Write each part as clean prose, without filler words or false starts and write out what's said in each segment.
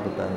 diputada.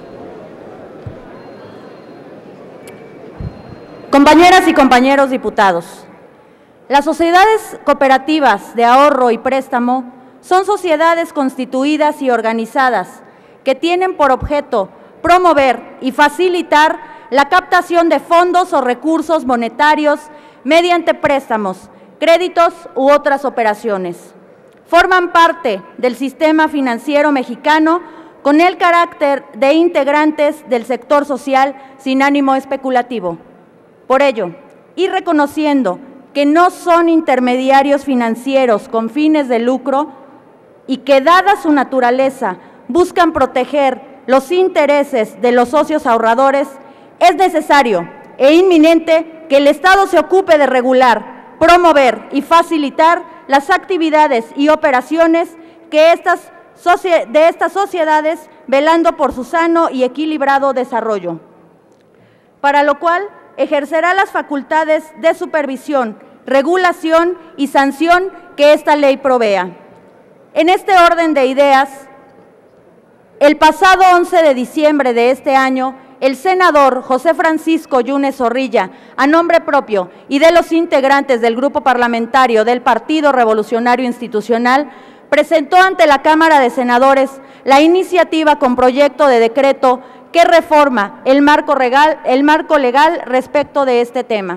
Compañeras y compañeros diputados, las sociedades cooperativas de ahorro y préstamo son sociedades constituidas y organizadas que tienen por objeto promover y facilitar la captación de fondos o recursos monetarios mediante préstamos, créditos u otras operaciones. Forman parte del sistema financiero mexicano con el carácter de integrantes del sector social sin ánimo especulativo. Por ello, y reconociendo que no son intermediarios financieros con fines de lucro y que, dada su naturaleza, buscan proteger los intereses de los socios ahorradores, es necesario e inminente que el Estado se ocupe de regular, promover y facilitar las actividades y operaciones de estas sociedades, velando por su sano y equilibrado desarrollo, para lo cual ejercerá las facultades de supervisión, regulación y sanción que esta ley provea. En este orden de ideas, el pasado 11 de diciembre de este año, el senador José Francisco Yunes Zorrilla, a nombre propio y de los integrantes del Grupo Parlamentario del Partido Revolucionario Institucional, presentó ante la Cámara de Senadores la iniciativa con proyecto de decreto que reforma el marco legal respecto de este tema.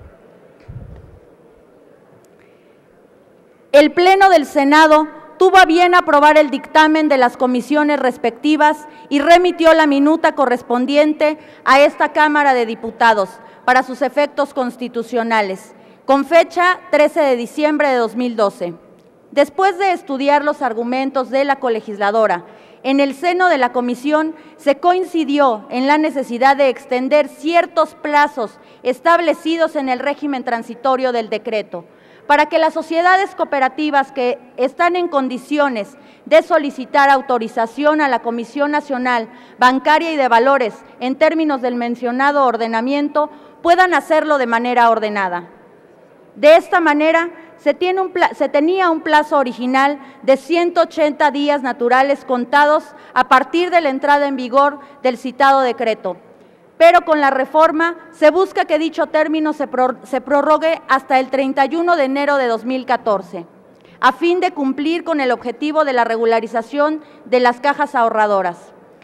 El Pleno del Senado tuvo a bien aprobar el dictamen de las comisiones respectivas y remitió la minuta correspondiente a esta Cámara de Diputados para sus efectos constitucionales, con fecha 13 de diciembre de 2012. Después de estudiar los argumentos de la colegisladora, en el seno de la comisión se coincidió en la necesidad de extender ciertos plazos establecidos en el régimen transitorio del decreto, para que las sociedades cooperativas que están en condiciones de solicitar autorización a la Comisión Nacional Bancaria y de Valores en términos del mencionado ordenamiento puedan hacerlo de manera ordenada. De esta manera, se tenía un plazo original de 180 días naturales contados a partir de la entrada en vigor del citado decreto, pero con la reforma se busca que dicho término se prorrogue hasta el 31 de enero de 2014, a fin de cumplir con el objetivo de la regularización de las cajas ahorradoras.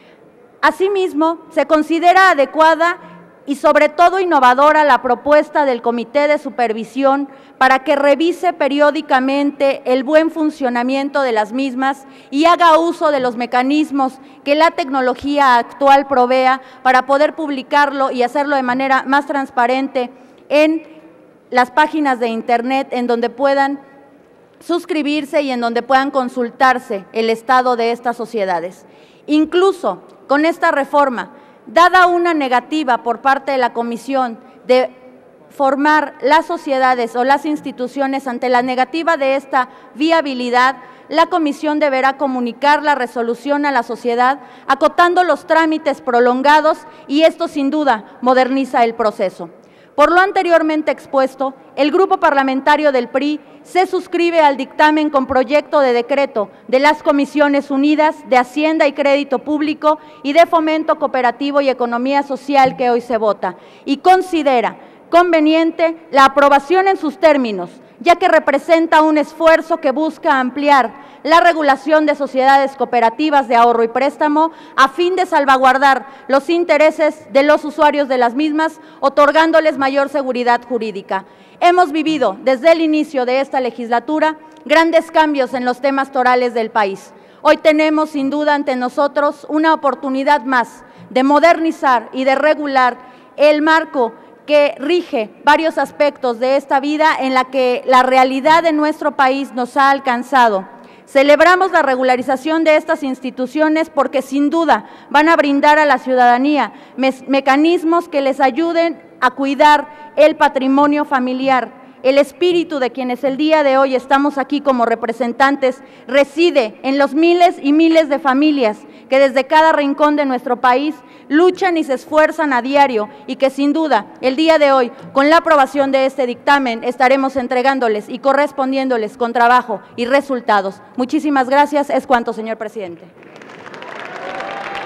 Asimismo, se considera adecuada y sobre todo innovadora la propuesta del Comité de Supervisión para que revise periódicamente el buen funcionamiento de las mismas y haga uso de los mecanismos que la tecnología actual provea para poder publicarlo y hacerlo de manera más transparente en las páginas de Internet en donde puedan suscribirse y en donde puedan consultarse el estado de estas sociedades. Incluso con esta reforma, dada una negativa por parte de la Comisión de formar las sociedades o las instituciones ante la negativa de esta viabilidad, la Comisión deberá comunicar la resolución a la sociedad, acotando los trámites prolongados, y esto sin duda moderniza el proceso. Por lo anteriormente expuesto, el Grupo Parlamentario del PRI se suscribe al dictamen con proyecto de decreto de las Comisiones Unidas de Hacienda y Crédito Público y de Fomento Cooperativo y Economía Social que hoy se vota, y considera conveniente la aprobación en sus términos, ya que representa un esfuerzo que busca ampliar la regulación de sociedades cooperativas de ahorro y préstamo a fin de salvaguardar los intereses de los usuarios de las mismas, otorgándoles mayor seguridad jurídica. Hemos vivido desde el inicio de esta legislatura grandes cambios en los temas torales del país. Hoy tenemos sin duda ante nosotros una oportunidad más de modernizar y de regular el marco que rige varios aspectos de esta vida en la que la realidad de nuestro país nos ha alcanzado. Celebramos la regularización de estas instituciones porque sin duda van a brindar a la ciudadanía mecanismos que les ayuden a cuidar el patrimonio familiar. El espíritu de quienes el día de hoy estamos aquí como representantes reside en los miles y miles de familias que desde cada rincón de nuestro país luchan y se esfuerzan a diario, y que sin duda el día de hoy, con la aprobación de este dictamen, estaremos entregándoles y correspondiéndoles con trabajo y resultados. Muchísimas gracias. Es cuanto, señor presidente.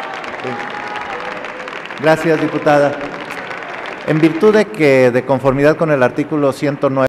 Gracias, diputada. En virtud de que, de conformidad con el artículo 109